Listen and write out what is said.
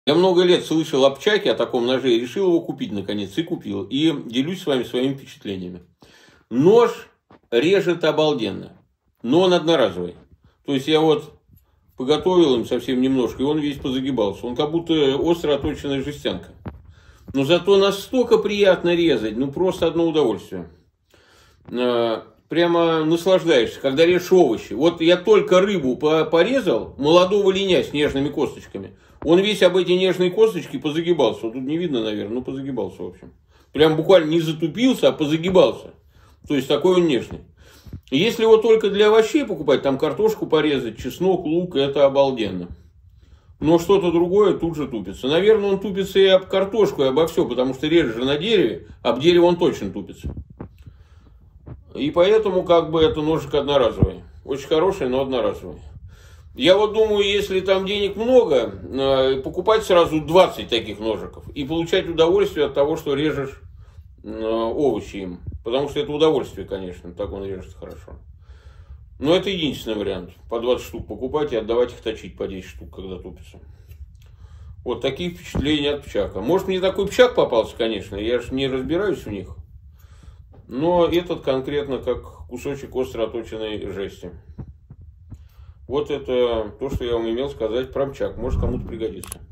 Я много лет слышал о пчаке, о таком ноже, и решил его купить наконец. И купил. И делюсь с вами своими впечатлениями. Нож режет обалденно, но он одноразовый. То есть я вот поготовил им совсем немножко, и он весь позагибался. Он как будто остро оточенная жестянка. Но зато настолько приятно резать, ну просто одно удовольствие. Прямо наслаждаешься, когда режешь овощи. Вот я только рыбу порезал, молодого линя с нежными косточками. Он весь об эти нежные косточки позагибался. Вот тут не видно, наверное, но позагибался, в общем. Прям буквально не затупился, а позагибался. То есть такой он нежный. Если его только для овощей покупать, там картошку порезать, чеснок, лук, это обалденно. Но что-то другое тут же тупится. Наверное, он тупится и об картошку, и обо все, потому что режешь же на дереве, об дерево он точно тупится. И поэтому как бы это ножик одноразовый. Очень хороший, но одноразовый. Я вот думаю, если там денег много, покупать сразу 20 таких ножиков и получать удовольствие от того, что режешь овощи им. Потому что это удовольствие, конечно, так он режет хорошо. Но это единственный вариант. По 20 штук покупать и отдавать их точить по 10 штук, когда тупится. Вот такие впечатления от пчака. Может, мне такой пчак попался, конечно, я же не разбираюсь в них. Но этот конкретно как кусочек остро оточенной жести. Вот это то, что я вам имел сказать про пчак. Может, кому-то пригодится.